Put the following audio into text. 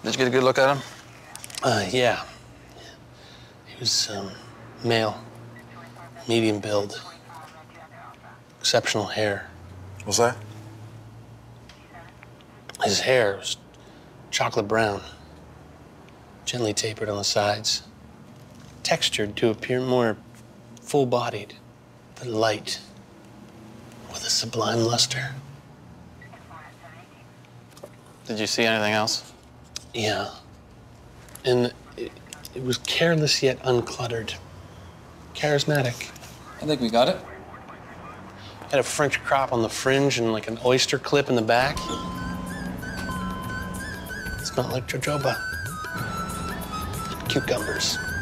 Did you get a good look at him? Yeah. He was, male, medium build, exceptional hair. What's that? His hair was chocolate brown, gently tapered on the sides, textured to appear more full-bodied, but light, with a sublime luster. Did you see anything else? Yeah. And it was careless yet uncluttered. Charismatic. I think we got it. Had a French crop on the fringe and like an oyster clip in the back. Smelled like jojoba. And cucumbers.